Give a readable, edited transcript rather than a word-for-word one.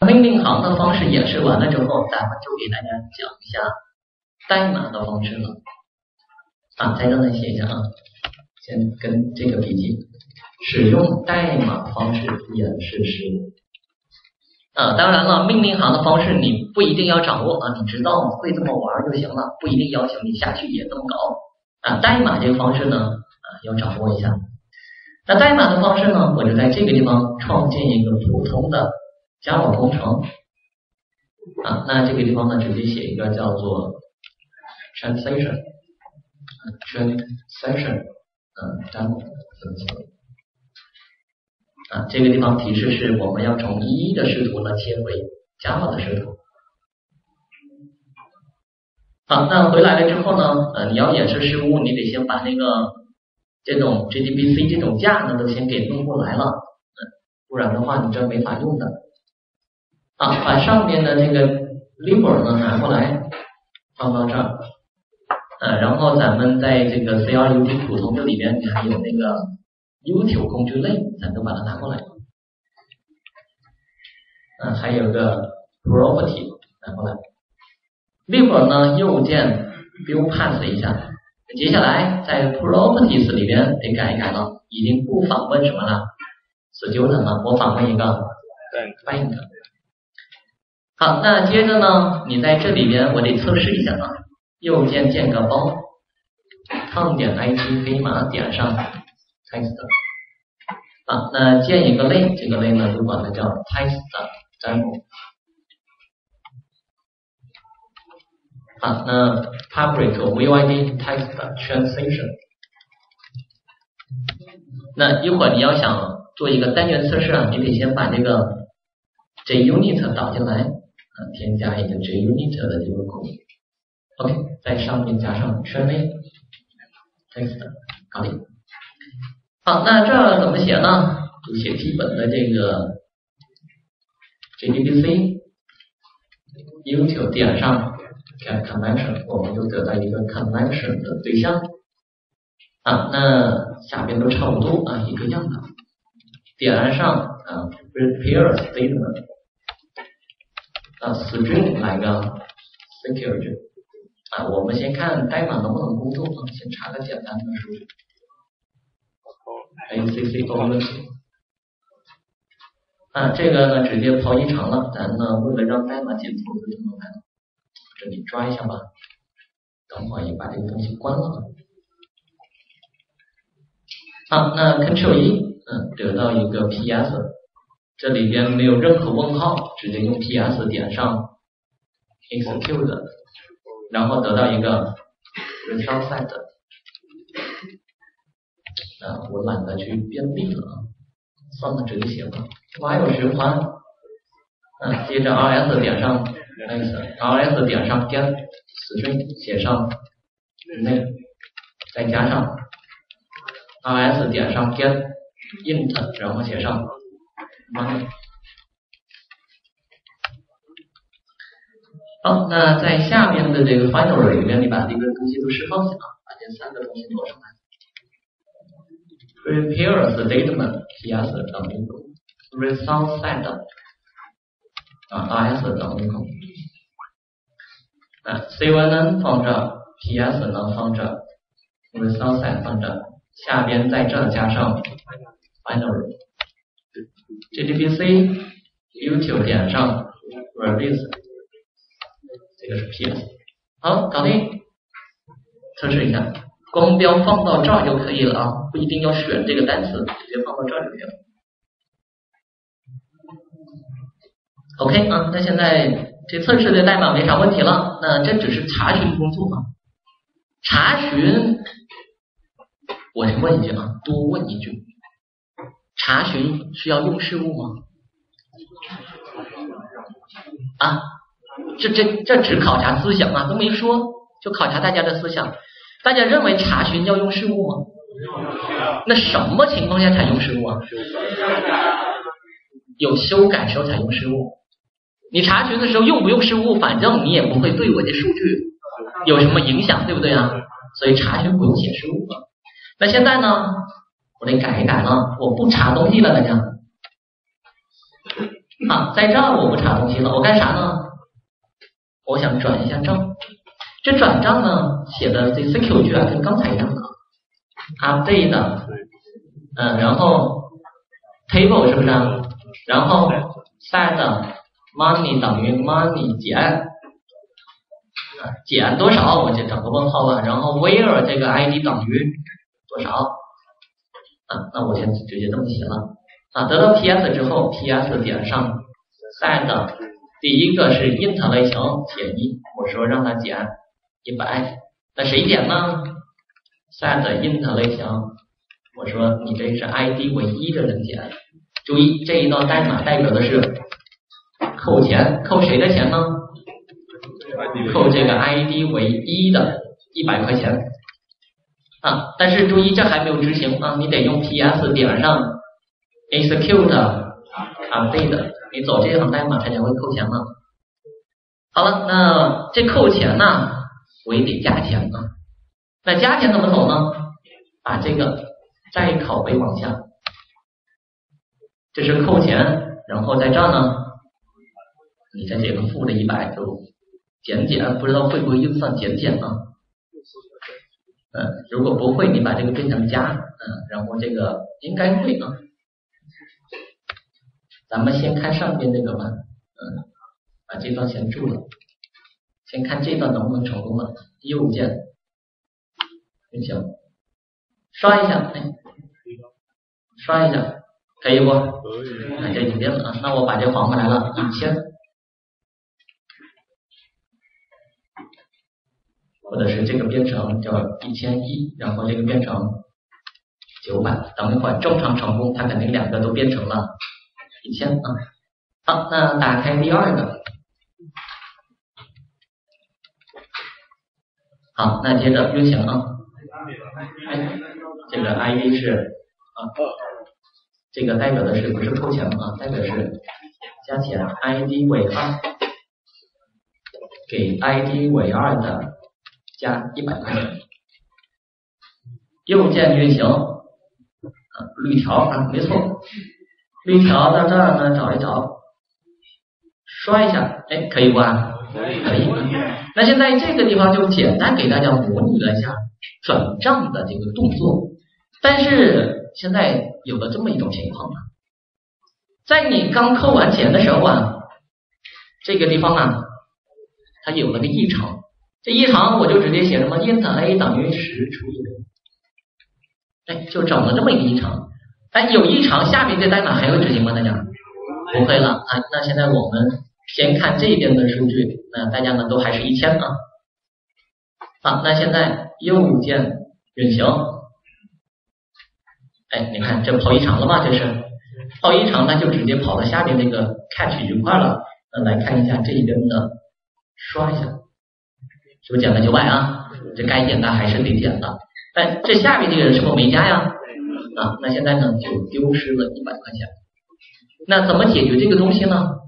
命令行的方式演示完了之后，咱们就给大家讲一下代码的方式了。在这里写一下啊，先跟这个笔记，使用代码方式演示实例。当然了，命令行的方式你不一定要掌握你知道会这么玩就行了，不一定要求你下去也这么搞代码这个方式呢要掌握一下。那代码的方式呢，我就在这个地方创建一个普通的 Java 工程那这个地方呢直接写一个叫做 transaction demo 这个地方提示是我们要从1的视图呢切回 Java 的视图。那回来了之后呢你要演示事物，你得先把那个这种 JDBC 这种架呢都先给弄过来了不然的话你这没法用的把上面的这个 libr 呢拿过来放到这儿然后咱们在这个 CRUD 普通这里边你还有那个 util 工具类，咱都把它拿过来还有个 property 拿过来。libr 呢右键 build pass 一下，接下来在 properties 里边得改一改了，已经不访问什么了 student 了，我访问一个 bank。 好，那接着呢你在这里边我得测试一下右键建个包-it 黑马点上 text 那建一个类，这个类呢就管它叫 text demo。 那 public void text transition。 那一会儿你要想做一个单元测试你得先把这个 JUnit 导进来添加一个 JUnit 的这个库。 OK， 在上面加上圈内 text 搞定。好，那这怎么写呢？就写基本的这个 JDBC util 点上 get connection， 我们就得到一个 connection 的对象那下边都差不多一个样的。点上prepare statement string 来个 security我们先看代码能不能工作先查个简单的数据 ACC overload 这个呢直接抛异常了，咱呢为了让代码检测就这么来了，这里抓一下吧，等会儿也把这个东西关了。好，那 Ctrl+1 得到一个 PS， 这里边没有任何问号，直接用 PS 点上 execute， 然后得到一个 result set。 我懒得去编译了算了，直接写吧。while 循环接着 rs 点上 rs 点上 get string 写上那再加上 rs 点上 get int 然后写上 money。 好，那在下面的这个 final 里面你把这个东西都释放起来，把这三个东西挪上来。prepare statement ps 等于result set rs 等于cnn 放这 ps 呢放这 result set 放这，下边在这加上 binary JDBC util 点上 release， 这个是 ps。 好，搞定，测试一下，光标放到这儿就可以了不一定要选这个单词，直接放到这儿就可以了。OK 那现在这测试的代码没啥问题了，那这只是查询工作查询，我先问一句多问一句，查询需要用事物吗？这只考察思想都没说，就考察大家的思想。大家认为查询要用事物吗？那什么情况下才用事物有修改时候才用事物。你查询的时候用不用事物，反正你也不会对我的数据有什么影响，对不对所以查询不用写事物那现在呢我得改一改了，我不查东西了大家好，在这儿我不查东西了，我干啥呢？我想转一下账。这转账呢，写的这 SQL 句啊，跟刚才一样的 update， 然后 table 是不是啊？然后 set money 等于 money 减多少，我就整个问号了。然后 where 这个 ID 等于多少？那我先直接这么写了。得到 PS 之后 ，PS 点上 set， 第一个是 int 类型减1，我说让它减100，那谁减呢 ？set int 类型，我说你这是 ID 为1的人减。注意这一段代码代表的是扣钱，扣谁的钱呢？扣这个 ID 为1的100块钱。但是注意这还没有执行你得用 PS 点上 execute update， 你走这行代码它才会扣钱呢。好了，那这扣钱呢，我也得加钱啊。那加钱怎么走呢？把这个再拷贝往下，这是扣钱，然后在这儿呢，你再写个负的100，就减，不知道会不会运算减呢？如果不会，你把这个变成加，然后这个应该会啊。咱们先看上边这个吧，把这段先注了，先看这段能不能成功了。右键运行，刷一下，刷一下，可以不？这已经变了啊。那我把这还回来了，1000，或者是这个变成叫1001，然后这个变成900。等一会儿正常成功，它肯定两个都变成了1000啊。好，那打开第二个。好，那接着运行啊。这个 ID 是这个代表的是不是扣钱啊？代表是加钱 ，ID 为2，给 ID 为2的加100块钱。右键运行，绿条没错，绿条到这儿呢找一找，刷一下，可以不啊？可以。那现在这个地方就简单给大家模拟了一下转账的这个动作，但是现在有了这么一种情况在你刚扣完钱的时候这个地方它有了个异常，这异常我就直接写什么 int a 等于10除以0，就整了这么一个异常。有异常，下面这代码还会执行吗？大家不会了那现在我们先看这边的数据，那大家呢都还是1000那现在右键运行，你看这跑异常了吧？这是跑异常，那就直接跑到下边这个 catch 愉快了。来看一下这边的，刷一下，是不是减了900这该减的还是得减的，但这下面这个人是不是没加呀？那现在呢就丢失了100块钱。那怎么解决这个东西呢？